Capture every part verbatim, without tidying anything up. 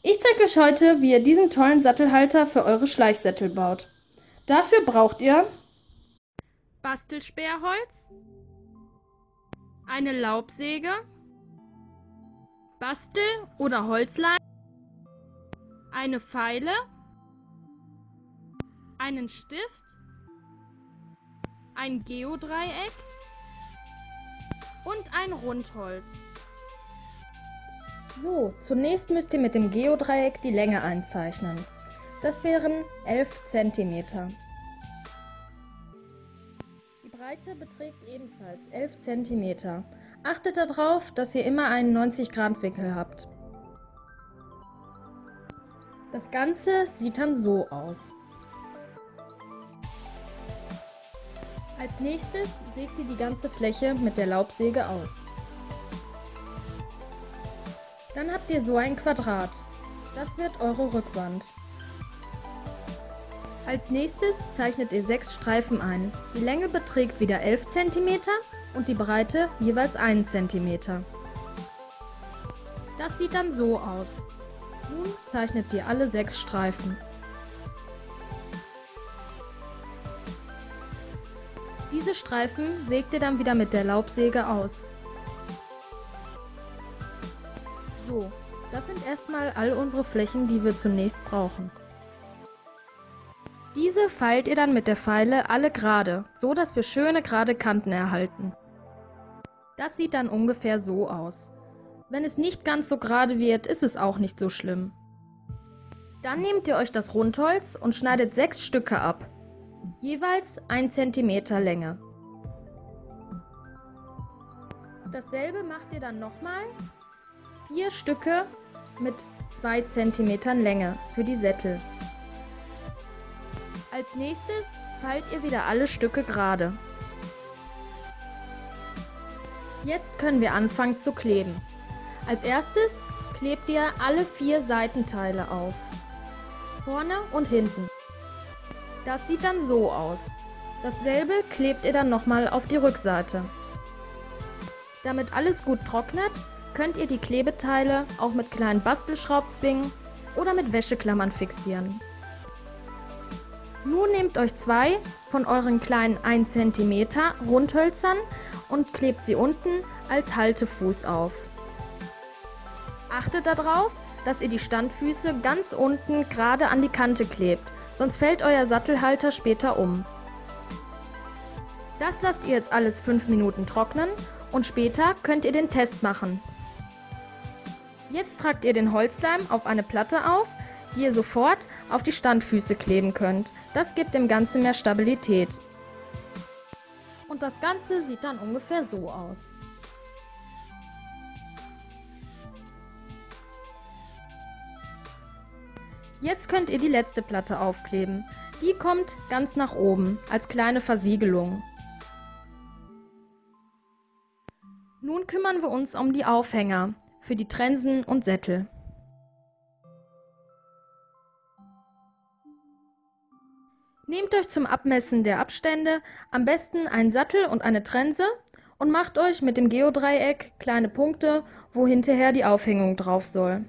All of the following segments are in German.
Ich zeige euch heute, wie ihr diesen tollen Sattelhalter für eure Schleichsättel baut. Dafür braucht ihr Bastelsperrholz, eine Laubsäge, Bastel- oder Holzleim, eine Feile, einen Stift, ein Geodreieck und ein Rundholz. So, zunächst müsst ihr mit dem Geodreieck die Länge einzeichnen. Das wären elf Zentimeter. Die Breite beträgt ebenfalls elf Zentimeter. Achtet darauf, dass ihr immer einen neunzig Grad Winkel habt. Das Ganze sieht dann so aus. Als nächstes sägt ihr die ganze Fläche mit der Laubsäge aus. Dann habt ihr so ein Quadrat. Das wird eure Rückwand. Als nächstes zeichnet ihr sechs Streifen ein. Die Länge beträgt wieder elf Zentimeter und die Breite jeweils einen Zentimeter. Das sieht dann so aus. Nun zeichnet ihr alle sechs Streifen. Diese Streifen sägt ihr dann wieder mit der Laubsäge aus. So, das sind erstmal all unsere Flächen, die wir zunächst brauchen. Diese feilt ihr dann mit der Feile alle gerade, so dass wir schöne gerade Kanten erhalten. Das sieht dann ungefähr so aus. Wenn es nicht ganz so gerade wird, ist es auch nicht so schlimm. Dann nehmt ihr euch das Rundholz und schneidet sechs Stücke ab, jeweils ein Zentimeter Länge. Dasselbe macht ihr dann nochmal. Vier Stücke mit zwei Zentimetern Länge für die Sättel. Als nächstes feilt ihr wieder alle Stücke gerade. Jetzt können wir anfangen zu kleben. Als erstes klebt ihr alle vier Seitenteile auf. Vorne und hinten. Das sieht dann so aus. Dasselbe klebt ihr dann nochmal auf die Rückseite. Damit alles gut trocknet, könnt ihr die Klebeteile auch mit kleinen Bastelschraubzwingen oder mit Wäscheklammern fixieren. Nun nehmt euch zwei von euren kleinen ein Zentimeter Rundhölzern und klebt sie unten als Haltefuß auf. Achtet darauf, dass ihr die Standfüße ganz unten gerade an die Kante klebt, sonst fällt euer Sattelhalter später um. Das lasst ihr jetzt alles fünf Minuten trocknen und später könnt ihr den Test machen. Jetzt tragt ihr den Holzleim auf eine Platte auf, die ihr sofort auf die Standfüße kleben könnt. Das gibt dem Ganzen mehr Stabilität. Und das Ganze sieht dann ungefähr so aus. Jetzt könnt ihr die letzte Platte aufkleben. Die kommt ganz nach oben, als kleine Versiegelung. Nun kümmern wir uns um die Aufhänger für die Trensen und Sättel. Nehmt euch zum Abmessen der Abstände am besten einen Sattel und eine Trense und macht euch mit dem Geodreieck kleine Punkte, wo hinterher die Aufhängung drauf soll.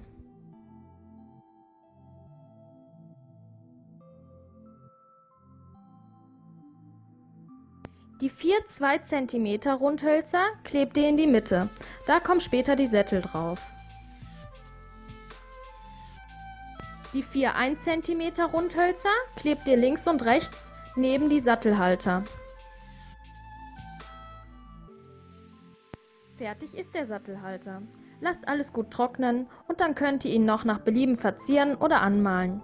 Die vier zwei Zentimeter Rundhölzer klebt ihr in die Mitte, da kommen später die Sättel drauf. Die vier ein Zentimeter Rundhölzer klebt ihr links und rechts neben die Sattelhalter. Fertig ist der Sattelhalter. Lasst alles gut trocknen und dann könnt ihr ihn noch nach Belieben verzieren oder anmalen.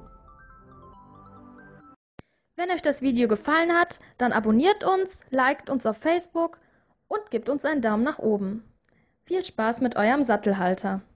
Wenn euch das Video gefallen hat, dann abonniert uns, liked uns auf Facebook und gebt uns einen Daumen nach oben. Viel Spaß mit eurem Sattelhalter!